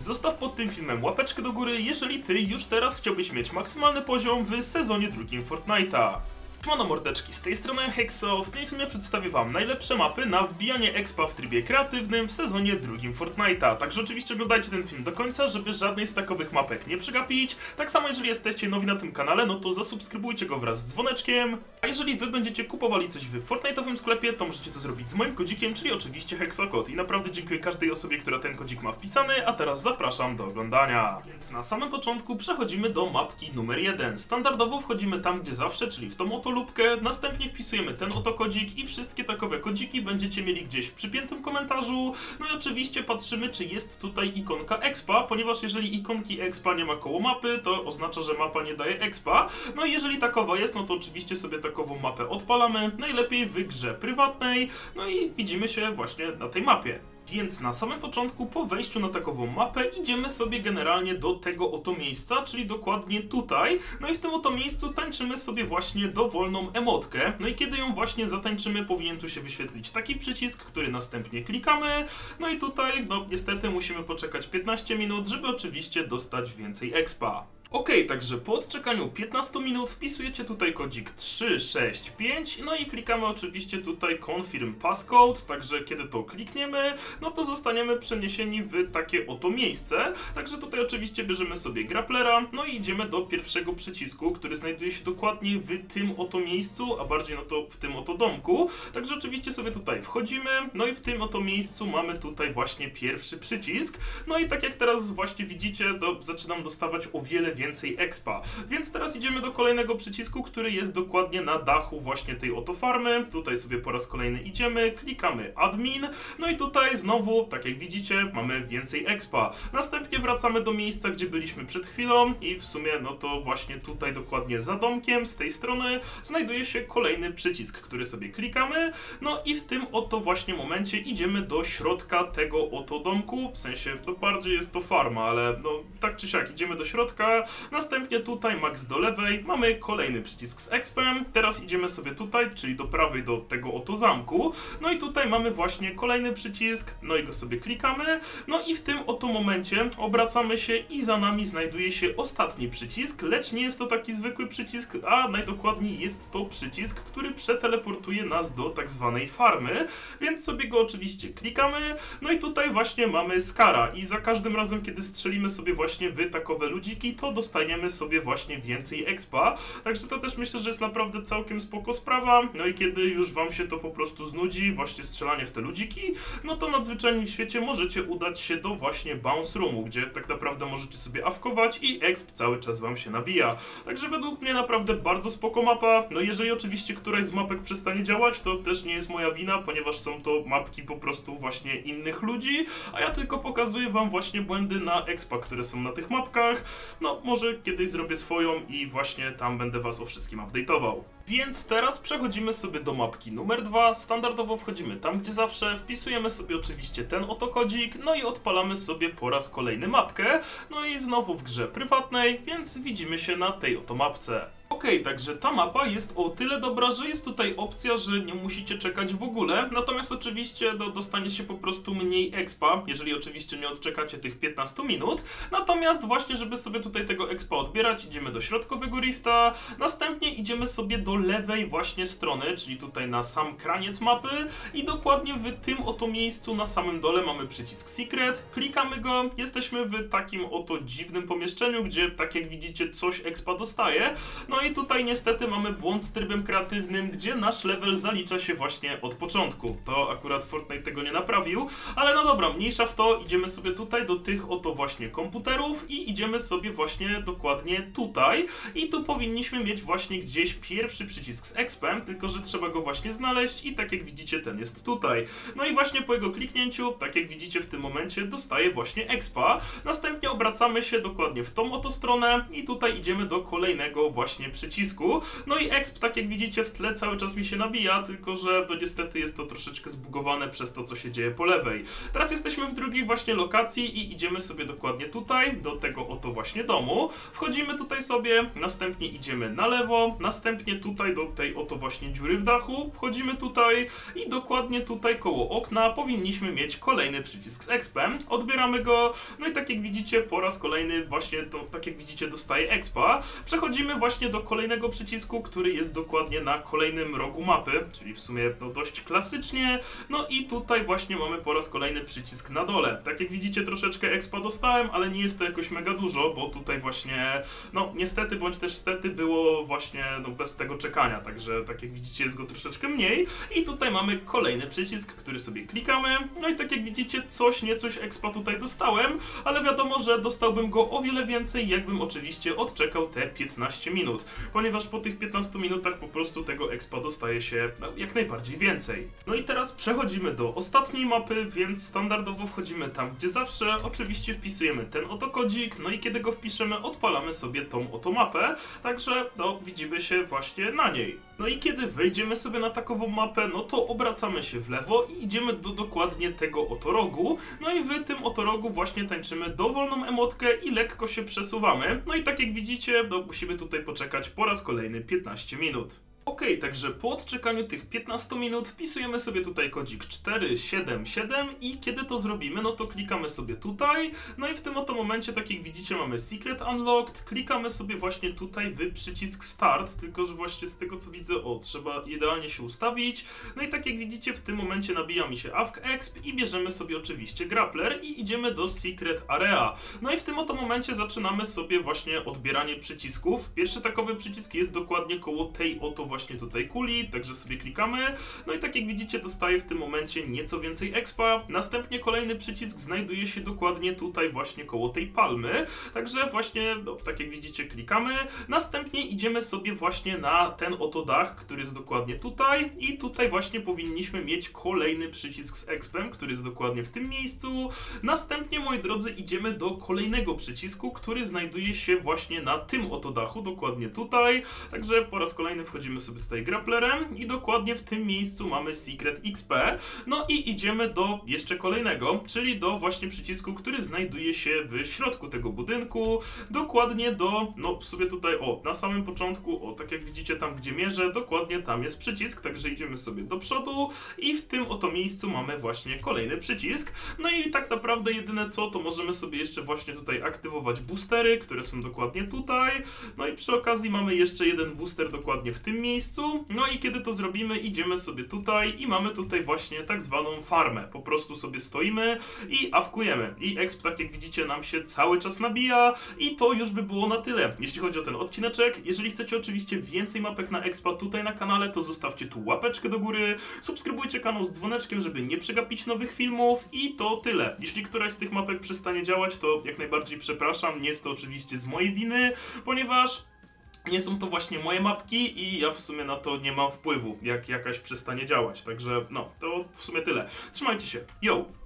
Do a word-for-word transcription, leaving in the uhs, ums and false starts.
Zostaw pod tym filmem łapeczkę do góry, jeżeli ty już teraz chciałbyś mieć maksymalny poziom w sezonie drugim Fortnite'a. Siemano mordeczki, z tej strony Hexo. W tym filmie przedstawię wam najlepsze mapy na wbijanie expa w trybie kreatywnym w sezonie drugim Fortnite'a. Także oczywiście oglądajcie ten film do końca, żeby żadnej z takowych mapek nie przegapić. Tak samo jeżeli jesteście nowi na tym kanale, no to zasubskrybujcie go wraz z dzwoneczkiem. A jeżeli wy będziecie kupowali coś w Fortnite'owym sklepie, to możecie to zrobić z moim kodzikiem, czyli oczywiście HexoCode. I naprawdę dziękuję każdej osobie, która ten kodzik ma wpisany, a teraz zapraszam do oglądania. Więc na samym początku przechodzimy do mapki numer jeden. Standardowo wchodzimy tam, gdzie zawsze, czyli w tą oto lubkę, następnie wpisujemy ten oto kodzik i wszystkie takowe kodziki będziecie mieli gdzieś w przypiętym komentarzu. No i oczywiście patrzymy, czy jest tutaj ikonka expa, ponieważ jeżeli ikonki expa nie ma koło mapy, to oznacza, że mapa nie daje expa. No i jeżeli takowa jest, no to oczywiście sobie takową mapę odpalamy, najlepiej w grze prywatnej, no i widzimy się właśnie na tej mapie. Więc na samym początku, po wejściu na takową mapę, idziemy sobie generalnie do tego oto miejsca, czyli dokładnie tutaj. No i w tym oto miejscu tańczymy sobie właśnie dowolną emotkę. No i kiedy ją właśnie zatańczymy, powinien tu się wyświetlić taki przycisk, który następnie klikamy. No i tutaj, no niestety musimy poczekać piętnaście minut, żeby oczywiście dostać więcej expa. Ok, także po odczekaniu piętnastu minut wpisujecie tutaj kodzik trzy sześć pięć, no i klikamy oczywiście tutaj Confirm Passcode, także kiedy to klikniemy, no to zostaniemy przeniesieni w takie oto miejsce. Także tutaj oczywiście bierzemy sobie grapplera, no i idziemy do pierwszego przycisku, który znajduje się dokładnie w tym oto miejscu, a bardziej no to w tym oto domku. Także oczywiście sobie tutaj wchodzimy, no i w tym oto miejscu mamy tutaj właśnie pierwszy przycisk. No i tak jak teraz właśnie widzicie, to zaczynam dostawać o wiele więcej więcej expa. Więc teraz idziemy do kolejnego przycisku, który jest dokładnie na dachu właśnie tej oto farmy. Tutaj sobie po raz kolejny idziemy, klikamy admin, no i tutaj znowu, tak jak widzicie, mamy więcej expa. Następnie wracamy do miejsca, gdzie byliśmy przed chwilą i w sumie no to właśnie tutaj dokładnie za domkiem, z tej strony znajduje się kolejny przycisk, który sobie klikamy, no i w tym oto właśnie momencie idziemy do środka tego oto domku, w sensie to bardziej jest to farma, ale no tak czy siak idziemy do środka. Następnie tutaj max do lewej mamy kolejny przycisk z expem, teraz idziemy sobie tutaj, czyli do prawej do tego oto zamku, no i tutaj mamy właśnie kolejny przycisk, no i go sobie klikamy, no i w tym oto momencie obracamy się i za nami znajduje się ostatni przycisk, lecz nie jest to taki zwykły przycisk, a najdokładniej jest to przycisk, który przeteleportuje nas do tak zwanej farmy, więc sobie go oczywiście klikamy, no i tutaj właśnie mamy Skara i za każdym razem, kiedy strzelimy sobie właśnie w takowe ludziki, to dostaniemy sobie właśnie więcej expa, także to też myślę, że jest naprawdę całkiem spoko sprawa. No i kiedy już wam się to po prostu znudzi, właśnie strzelanie w te ludziki, no to nadzwyczajnie w świecie możecie udać się do właśnie bounce roomu, gdzie tak naprawdę możecie sobie awkować i exp cały czas wam się nabija. Także według mnie naprawdę bardzo spoko mapa. No jeżeli oczywiście któraś z mapek przestanie działać, to też nie jest moja wina, ponieważ są to mapki po prostu właśnie innych ludzi, a ja tylko pokazuję wam właśnie błędy na expa, które są na tych mapkach. No może kiedyś zrobię swoją i właśnie tam będę was o wszystkim update'ował. Więc teraz przechodzimy sobie do mapki numer dwa. Standardowo wchodzimy tam, gdzie zawsze, wpisujemy sobie oczywiście ten oto kodzik, no i odpalamy sobie po raz kolejny mapkę. No i znowu w grze prywatnej, więc widzimy się na tej oto mapce. Ok, także ta mapa jest o tyle dobra, że jest tutaj opcja, że nie musicie czekać w ogóle, natomiast oczywiście do, dostaniecie po prostu mniej expa, jeżeli oczywiście nie odczekacie tych piętnastu minut. Natomiast właśnie, żeby sobie tutaj tego expa odbierać, idziemy do środkowego rifta, następnie idziemy sobie do lewej właśnie strony, czyli tutaj na sam kraniec mapy i dokładnie w tym oto miejscu na samym dole mamy przycisk Secret, klikamy go, jesteśmy w takim oto dziwnym pomieszczeniu, gdzie tak jak widzicie coś expa dostaje. No i tutaj niestety mamy błąd z trybem kreatywnym, gdzie nasz level zalicza się właśnie od początku. To akurat Fortnite tego nie naprawił, ale no dobra, mniejsza w to, idziemy sobie tutaj do tych oto właśnie komputerów i idziemy sobie właśnie dokładnie tutaj i tu powinniśmy mieć właśnie gdzieś pierwszy przycisk z expem, tylko że trzeba go właśnie znaleźć i tak jak widzicie ten jest tutaj. No i właśnie po jego kliknięciu, tak jak widzicie w tym momencie dostaje właśnie expa, następnie obracamy się dokładnie w tą oto stronę i tutaj idziemy do kolejnego właśnie przycisku. No i exp, tak jak widzicie, w tle cały czas mi się nabija, tylko że no niestety jest to troszeczkę zbugowane przez to, co się dzieje po lewej. Teraz jesteśmy w drugiej właśnie lokacji i idziemy sobie dokładnie tutaj, do tego oto właśnie domu. Wchodzimy tutaj sobie, następnie idziemy na lewo, następnie tutaj do tej oto właśnie dziury w dachu, wchodzimy tutaj i dokładnie tutaj koło okna powinniśmy mieć kolejny przycisk z expem. Odbieramy go, no i tak jak widzicie, po raz kolejny właśnie to, tak jak widzicie, dostaję expa. Przechodzimy właśnie do kolejnego przycisku, który jest dokładnie na kolejnym rogu mapy, czyli w sumie no, dość klasycznie. No i tutaj właśnie mamy po raz kolejny przycisk na dole. Tak jak widzicie, troszeczkę expa dostałem, ale nie jest to jakoś mega dużo, bo tutaj właśnie, no niestety bądź też stety było właśnie no, bez tego czekania, także tak jak widzicie, jest go troszeczkę mniej. I tutaj mamy kolejny przycisk, który sobie klikamy. No i tak jak widzicie, coś niecoś expa tutaj dostałem, ale wiadomo, że dostałbym go o wiele więcej, jakbym oczywiście odczekał te piętnaście minut, ponieważ po tych piętnastu minutach po prostu tego expa dostaje się no, jak najbardziej więcej. No i teraz przechodzimy do ostatniej mapy, więc standardowo wchodzimy tam, gdzie zawsze. Oczywiście wpisujemy ten oto kodzik, no i kiedy go wpiszemy, odpalamy sobie tą oto mapę, także no, widzimy się właśnie na niej. No i kiedy wejdziemy sobie na takową mapę, no to obracamy się w lewo i idziemy do dokładnie tego oto rogu. No i w tym oto rogu właśnie tańczymy dowolną emotkę i lekko się przesuwamy. No i tak jak widzicie, no musimy tutaj poczekać po raz kolejny piętnaście minut. Ok, także po odczekaniu tych piętnastu minut wpisujemy sobie tutaj kodzik cztery siedem siedem i kiedy to zrobimy, no to klikamy sobie tutaj, no i w tym oto momencie, tak jak widzicie, mamy Secret Unlocked, klikamy sobie właśnie tutaj w przycisk Start, tylko że właśnie z tego co widzę, o, trzeba idealnie się ustawić, no i tak jak widzicie, w tym momencie nabija mi się A W K Exp i bierzemy sobie oczywiście Grappler i idziemy do Secret Area. No i w tym oto momencie zaczynamy sobie właśnie odbieranie przycisków. Pierwszy takowy przycisk jest dokładnie koło tej oto właśnie tutaj kuli, także sobie klikamy. No i tak jak widzicie, dostaję w tym momencie nieco więcej expa. Następnie kolejny przycisk znajduje się dokładnie tutaj właśnie koło tej palmy, także właśnie, no, tak jak widzicie, klikamy. Następnie idziemy sobie właśnie na ten oto dach, który jest dokładnie tutaj i tutaj właśnie powinniśmy mieć kolejny przycisk z expem, który jest dokładnie w tym miejscu. Następnie, moi drodzy, idziemy do kolejnego przycisku, który znajduje się właśnie na tym oto dachu, dokładnie tutaj, także po raz kolejny wchodzimy sobie tutaj grapplerem i dokładnie w tym miejscu mamy Secret X P. No i idziemy do jeszcze kolejnego, czyli do właśnie przycisku, który znajduje się w środku tego budynku, dokładnie do, no w sobie tutaj, o, na samym początku, o, tak jak widzicie tam, gdzie mierzę, dokładnie tam jest przycisk, także idziemy sobie do przodu i w tym oto miejscu mamy właśnie kolejny przycisk. No i tak naprawdę jedyne co, to możemy sobie jeszcze właśnie tutaj aktywować boostery, które są dokładnie tutaj. No i przy okazji mamy jeszcze jeden booster dokładnie w tym miejscu. No i kiedy to zrobimy, idziemy sobie tutaj i mamy tutaj właśnie tak zwaną farmę. Po prostu sobie stoimy i awkujemy. I exp, tak jak widzicie, nam się cały czas nabija i to już by było na tyle, jeśli chodzi o ten odcineczek. Jeżeli chcecie oczywiście więcej mapek na expa tutaj na kanale, to zostawcie tu łapeczkę do góry, subskrybujcie kanał z dzwoneczkiem, żeby nie przegapić nowych filmów i to tyle. Jeśli któraś z tych mapek przestanie działać, to jak najbardziej przepraszam, nie jest to oczywiście z mojej winy, ponieważ nie są to właśnie moje mapki i ja w sumie na to nie mam wpływu, jak jakaś przestanie działać. Także no, to w sumie tyle. Trzymajcie się. Yo!